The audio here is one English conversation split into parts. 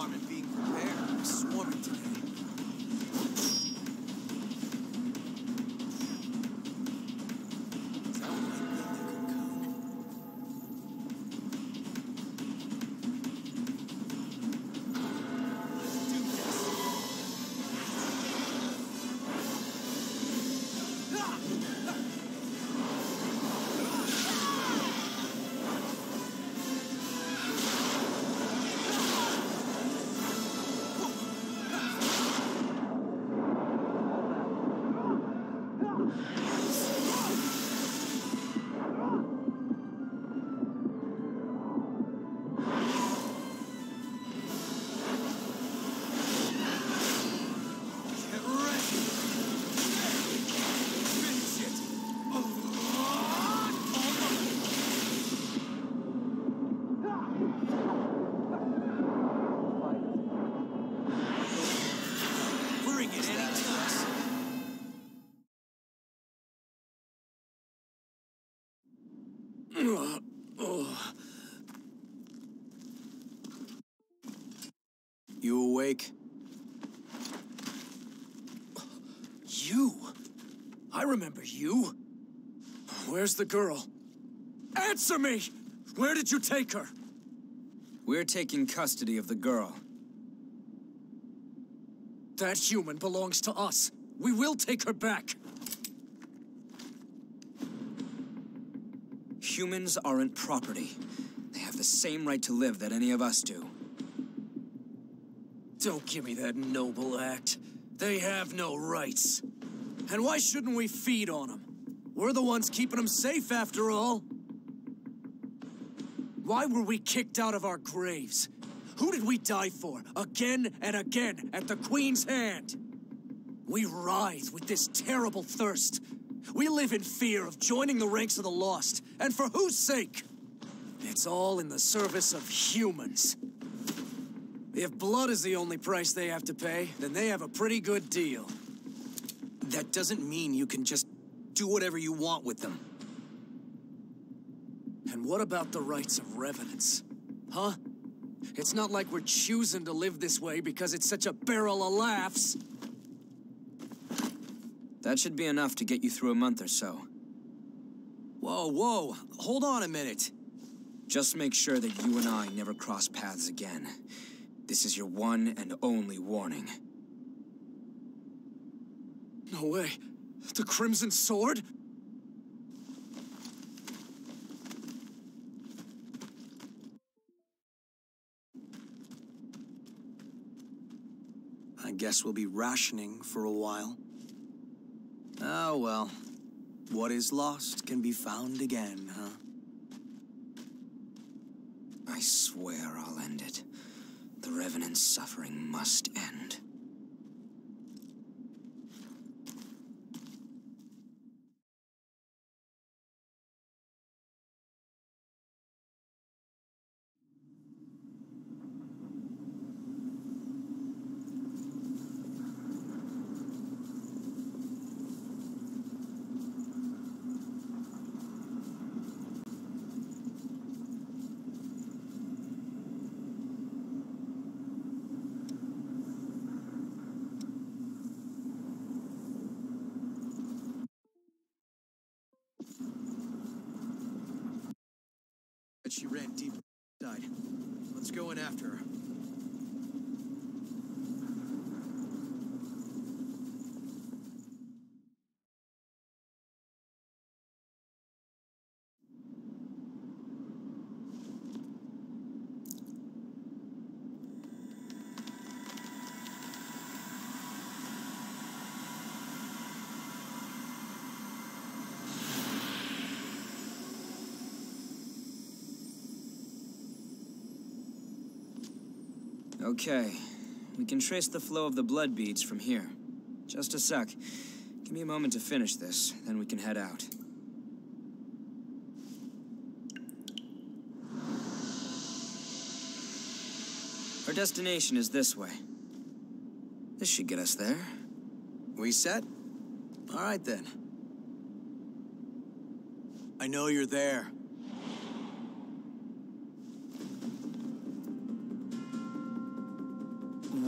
harm in being prepared. We're swarming today. Sound like building a cocoon. Let's do this. You awake? You? I remember you. Where's the girl? Answer me! Where did you take her? We're taking custody of the girl. That human belongs to us. We will take her back. Humans aren't property. They have the same right to live that any of us do. Don't give me that noble act. They have no rights. And why shouldn't we feed on them? We're the ones keeping them safe, after all. Why were we kicked out of our graves? Who did we die for, again and again, at the Queen's hand? We writhe with this terrible thirst. We live in fear of joining the ranks of the lost. And for whose sake? It's all in the service of humans. If blood is the only price they have to pay, then they have a pretty good deal. That doesn't mean you can just do whatever you want with them. And what about the rights of revenants? Huh? It's not like we're choosing to live this way because it's such a barrel of laughs. That should be enough to get you through a month or so. Whoa, hold on a minute. Just make sure that you and I never cross paths again. This is your one and only warning. No way. The Crimson Sword? I guess we'll be rationing for a while. Oh well. What is lost can be found again, huh? I swear I'll end it. The Revenant's suffering must end. But she ran deep inside. Let's go in after her. Okay, we can trace the flow of the blood beads from here. Just a sec. Give me a moment to finish this, then we can head out. Our destination is this way. This should get us there. We set? All right then. I know you're there.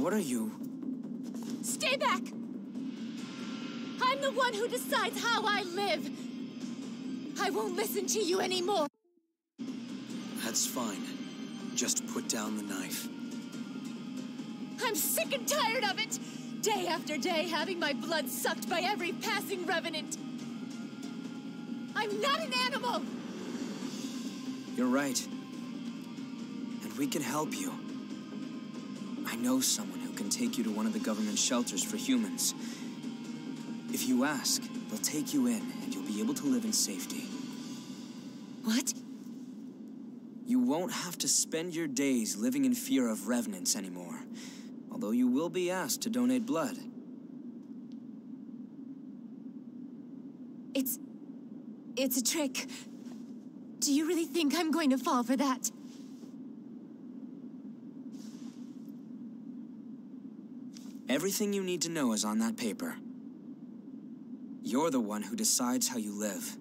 What are you? Stay back! I'm the one who decides how I live. I won't listen to you anymore. That's fine. Just put down the knife. I'm sick and tired of it! Day after day, having my blood sucked by every passing revenant. I'm not an animal! You're right. And we can help you. I know someone who can take you to one of the government shelters for humans. If you ask, they'll take you in, and you'll be able to live in safety. What? You won't have to spend your days living in fear of revenants anymore. Although you will be asked to donate blood. It's a trick. Do you really think I'm going to fall for that? Everything you need to know is on that paper. You're the one who decides how you live.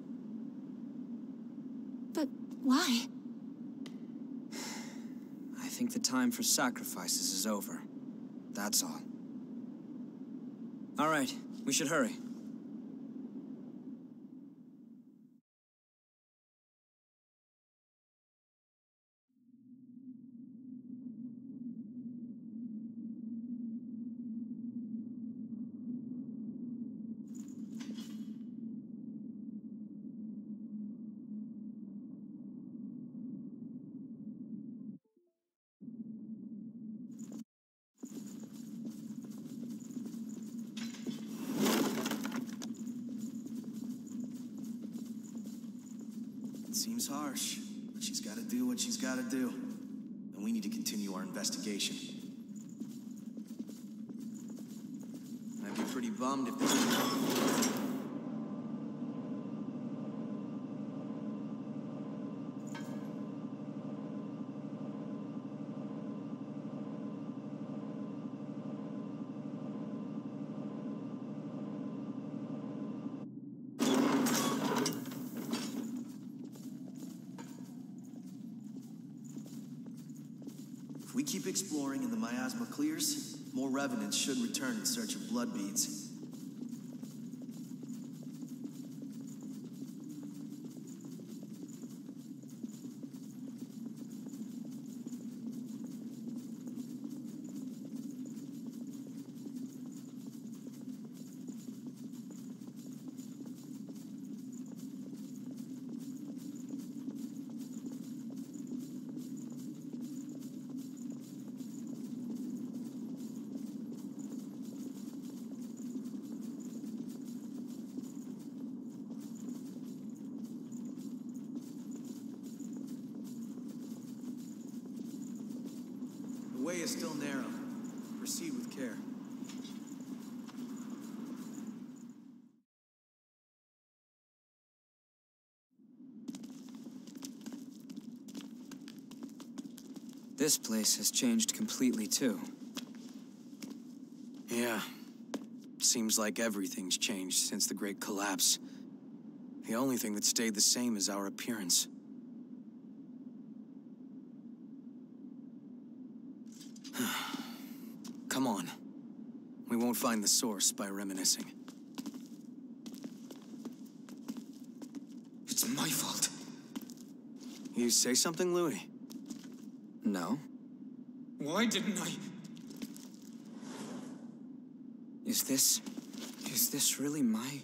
But why? I think the time for sacrifices is over. That's all. All right, we should hurry. It seems harsh, but she's got to do what she's got to do. And we need to continue our investigation. I'd be pretty bummed if this... If we keep exploring and the miasma clears, more revenants should return in search of blood beads. The way is still narrow. Proceed with care. This place has changed completely, too. Yeah. Seems like everything's changed since the Great Collapse. The only thing that stayed the same is our appearance. Come on. We won't find the source by reminiscing. It's my fault. You say something, Louis? No. Why didn't I? Is this really my...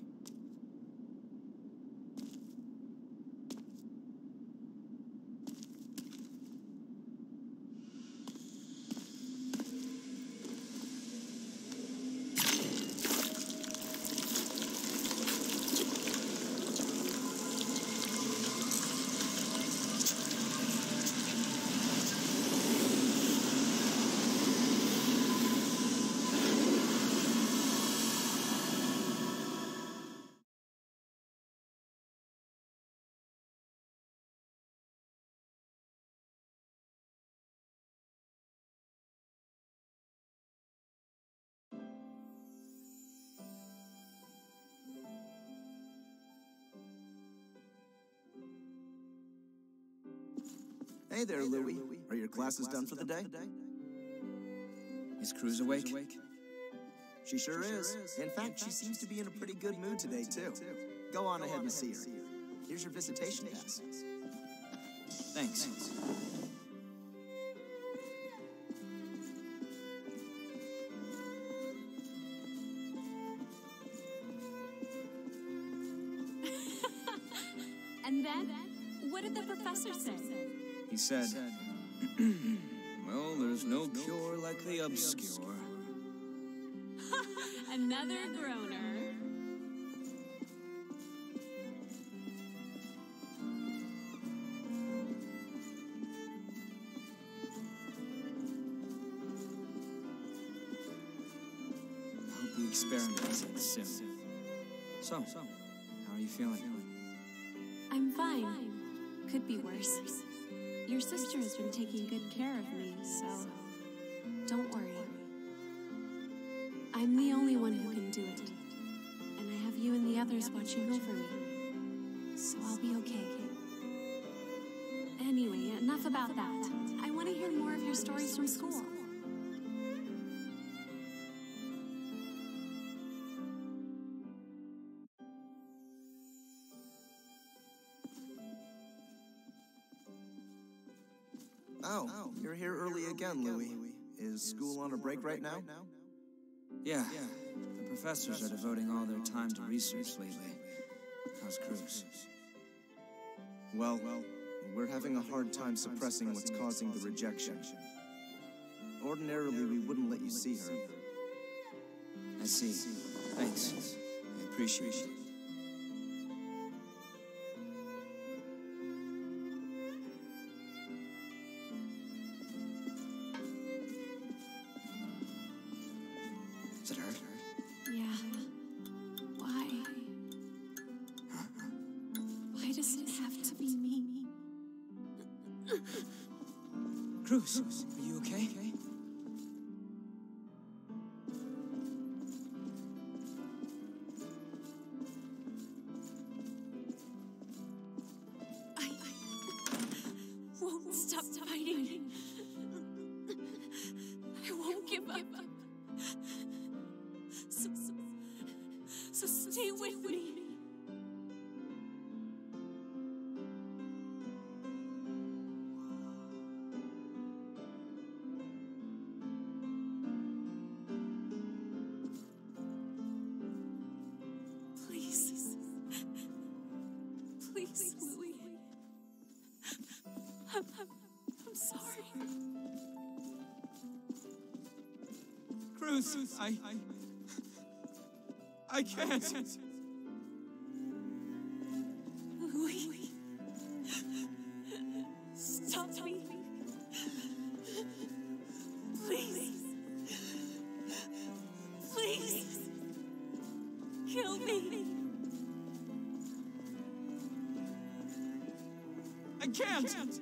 Hey there, Louis. Are your classes done for the day? Is Cruz awake? She sure is. In fact, she seems to be in a pretty good mood today, too. Go on ahead and see her. Here's your visitation pass. Thanks. And then, what did the professor say? He said, well, there's no cure like the obscure. Another groaner. I hope the experiment ends soon. So, how are you feeling? I'm fine. Could be worse. Your sister has been taking good care of me, so don't worry. I'm the only one who can do it. And I have you and the others watching over me. So I'll be okay. Anyway, enough about that. I want to hear more of your stories from school. Oh, you're here early again, Louis. Is school on a break right now? Yeah. The professors are devoting all their time to research lately. How's Cruz? Well, we're having a hard time suppressing what's causing the rejection. Ordinarily, we wouldn't let you see her. I see. Thanks. I appreciate it. Does it hurt? Yeah. Why? Why does it have to be me? Cruz, are you okay? I won't stop fighting. I won't give up. So stay with me. Please. Please, Louis. I'm sorry. Cruz, I can't. Louis. Stop me. Please. Please. Kill me. I can't.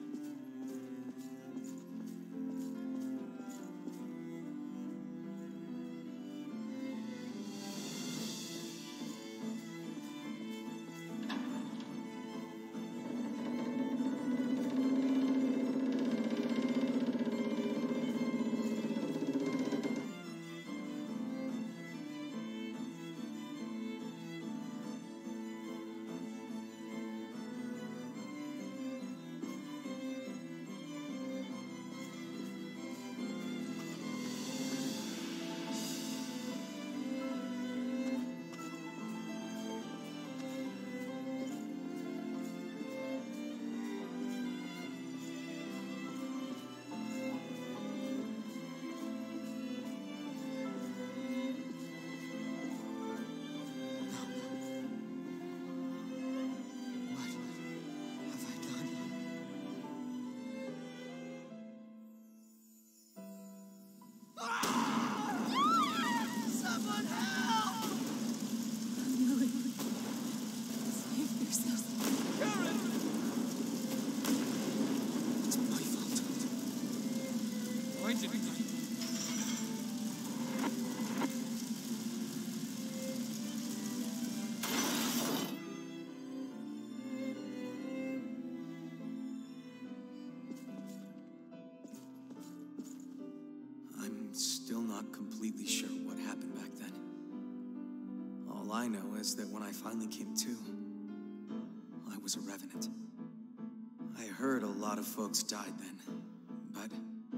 not completely sure what happened back then. All I know is that when I finally came to, I was a revenant. I heard a lot of folks died then, but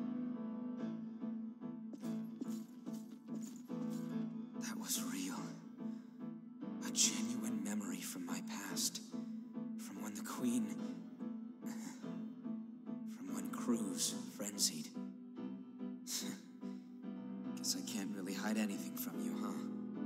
that was real. A genuine memory from my past. From when the Queen... from when Cruz frenzied. Guess I can't really hide anything from you, huh?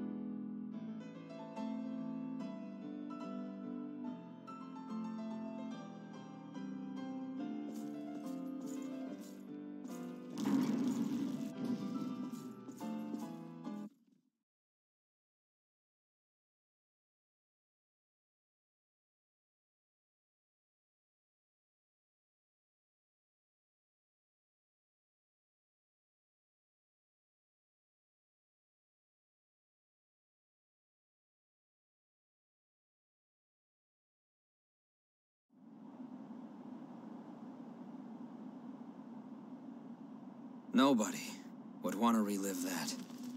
Nobody would want to relive that.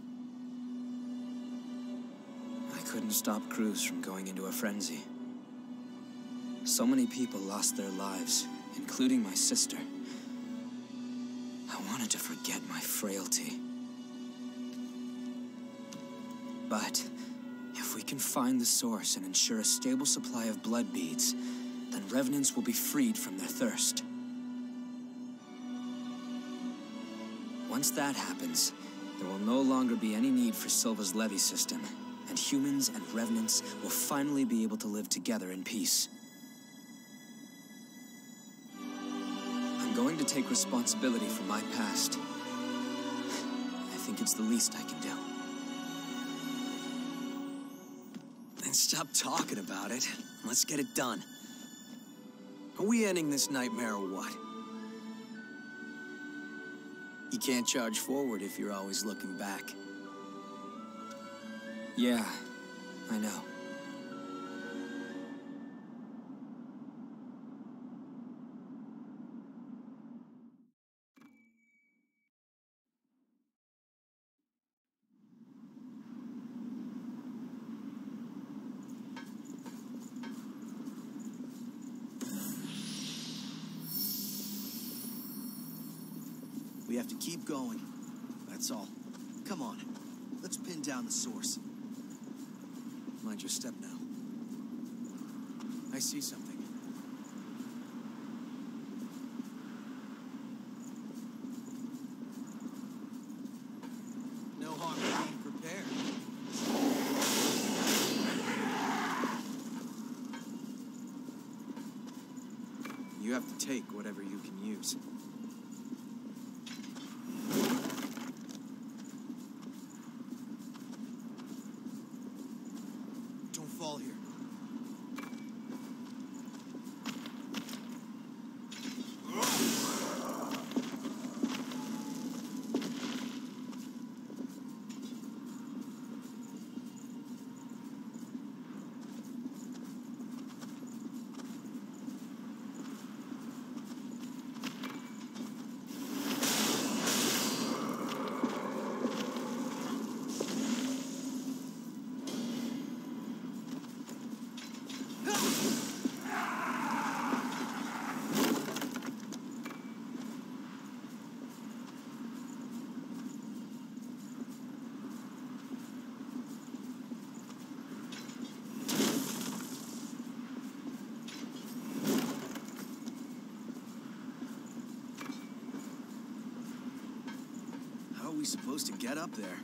I couldn't stop Cruz from going into a frenzy. So many people lost their lives, including my sister. I wanted to forget my frailty. But if we can find the source and ensure a stable supply of blood beads, then revenants will be freed from their thirst. Once that happens, there will no longer be any need for Silva's levy system, and humans and revenants will finally be able to live together in peace. I'm going to take responsibility for my past. I think it's the least I can do. Then stop talking about it. Let's get it done. Are we ending this nightmare or what? You can't charge forward if you're always looking back. Yeah, I know. We have to keep going. That's all. Come on. Let's pin down the source. Mind your step now. I see something. No harm in being prepared. You have to take whatever you can use. Don't fall here. How are we supposed to get up there?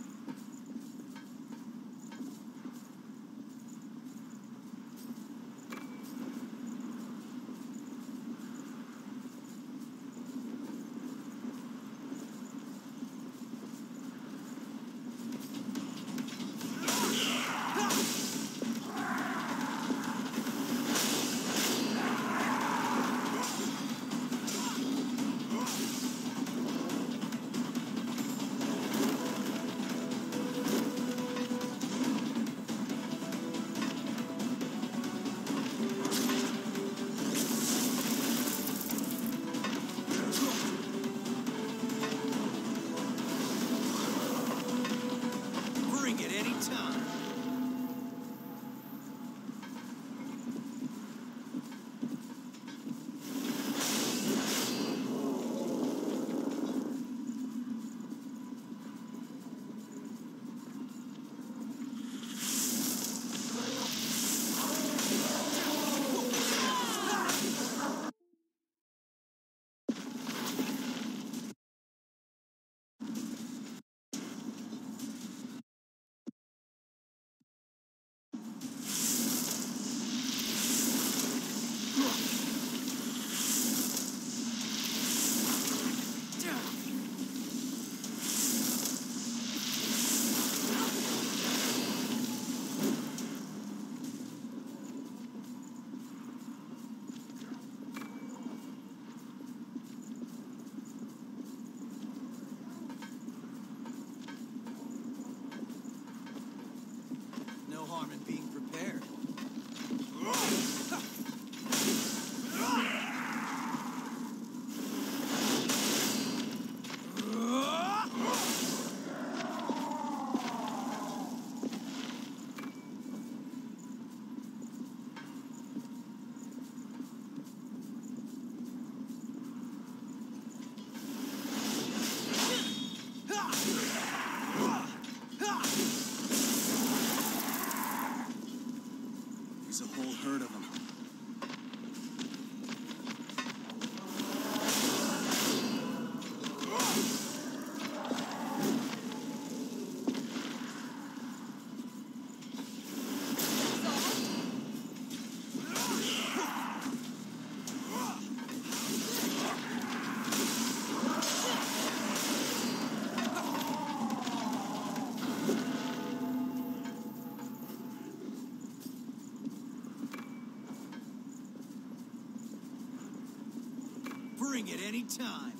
Bring it any time.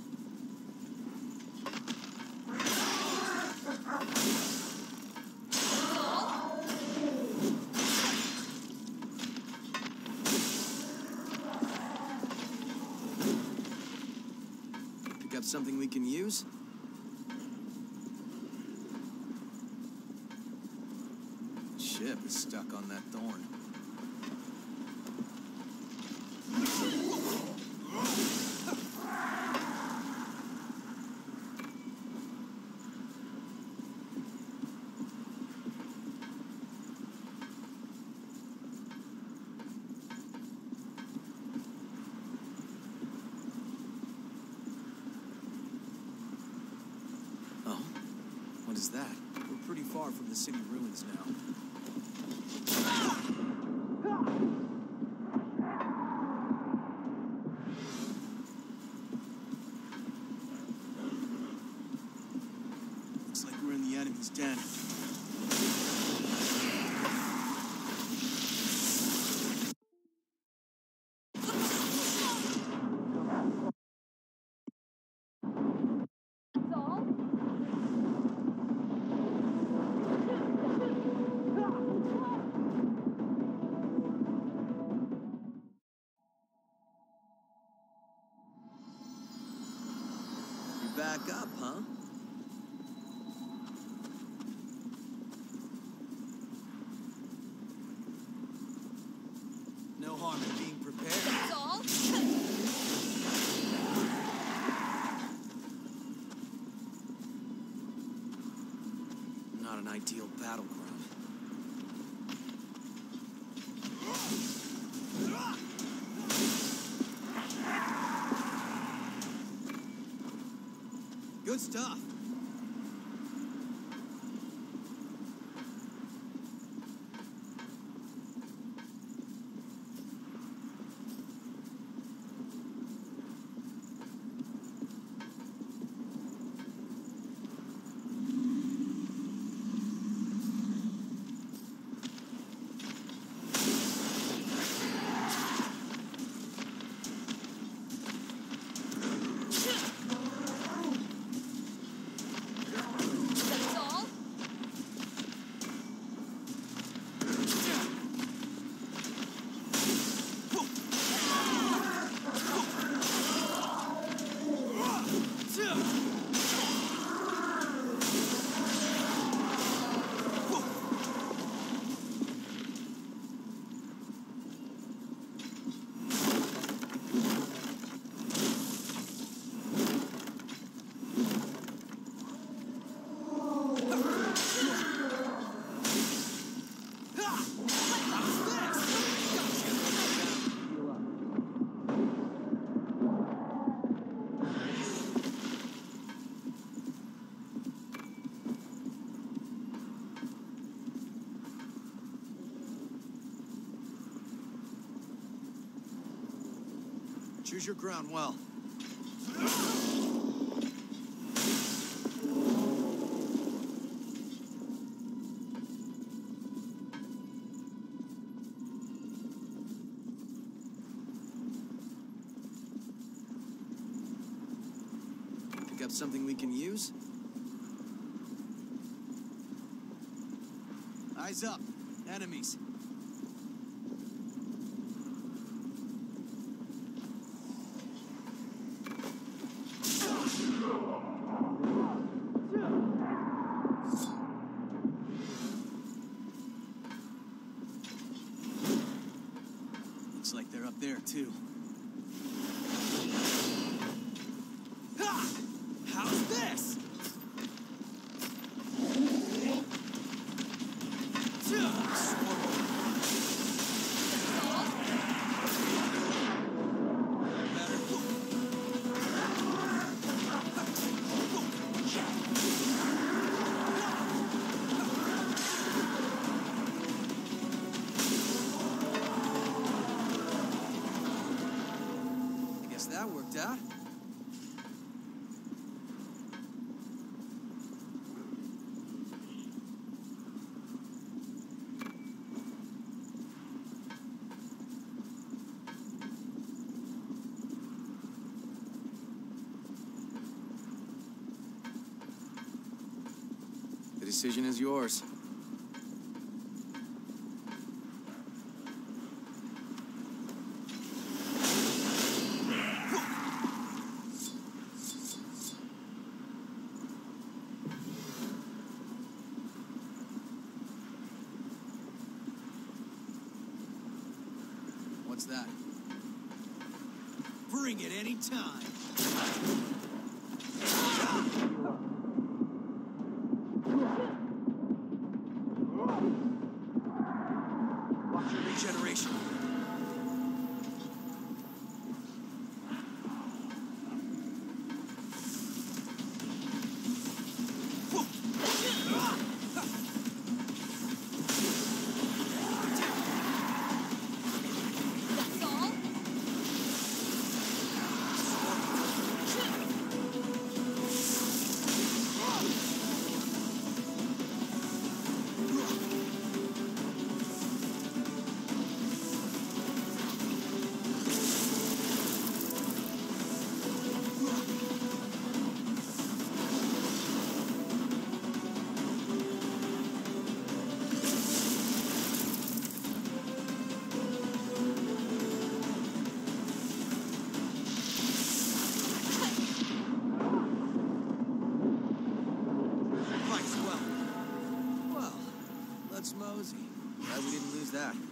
Pick up something we can use? Ship is stuck on that thorn. Oh? What is that? We're pretty far from the city ruins now. Looks like we're in the enemy's den. You're back up, huh? No harm in being prepared. That's all? Not an ideal battleground. Good stuff. That's all? Choose your ground well. Pick up something we can use? Eyes up. Enemies. Looks like they're up there, too. Ha! How's this? I guess that worked out. decision is yours. What's that? Bring it any time. Watch your regeneration. That's all? Fights well. Well, let's mosey. Glad we didn't lose that.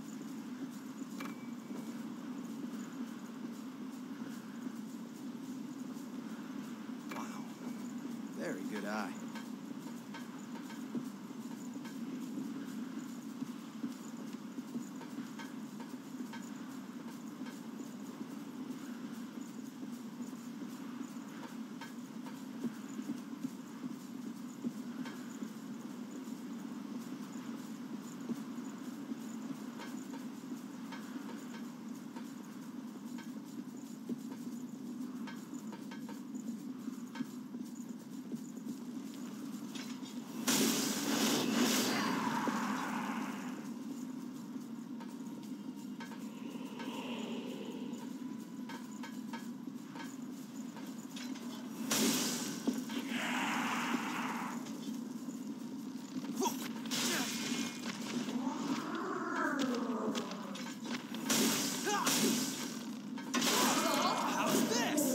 Wow. Very good eye. How's this?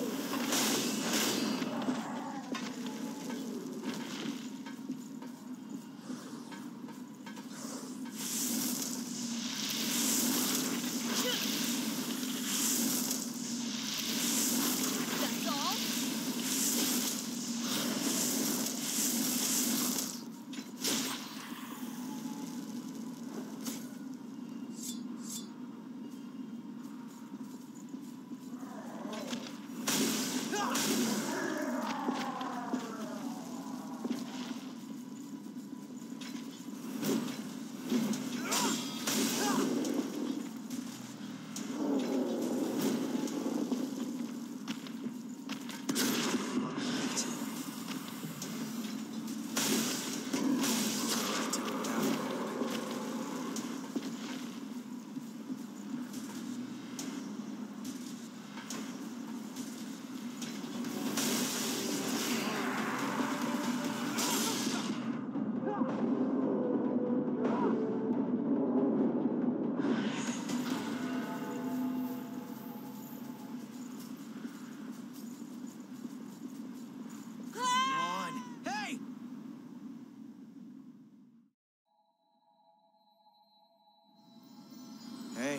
That's all? Hey! Hey.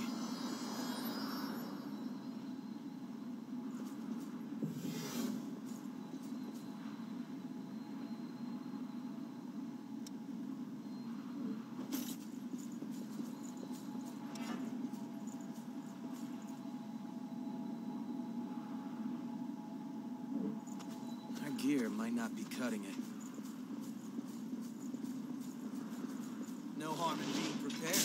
Our gear might not be cutting it. No harm in being prepared.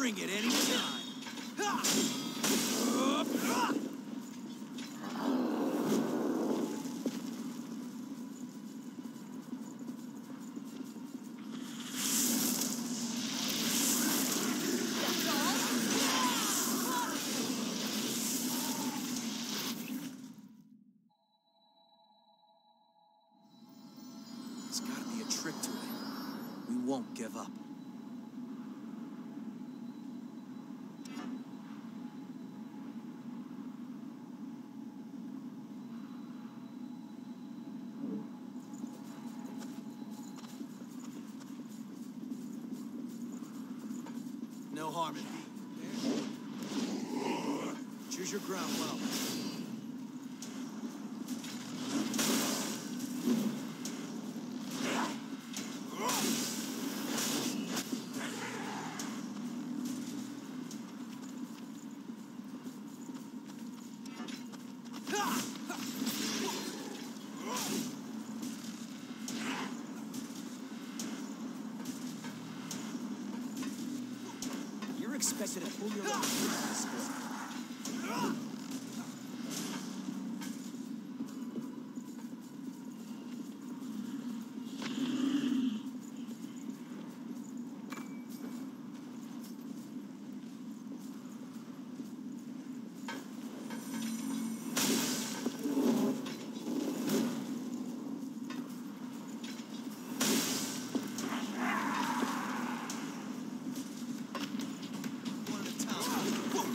Bring it anytime. There's gotta be a trick to it. We won't give up. No harm in me. Choose your ground well. You're expected to pull your weight in this sport. One at a time. Whoa.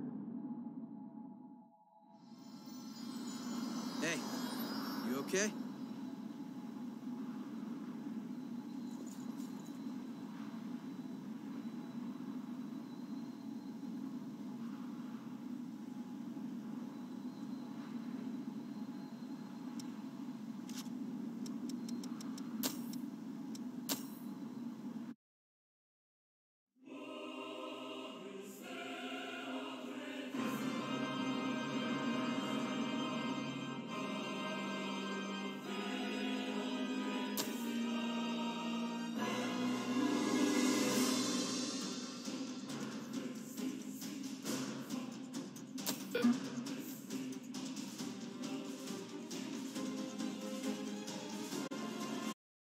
Hey, you okay?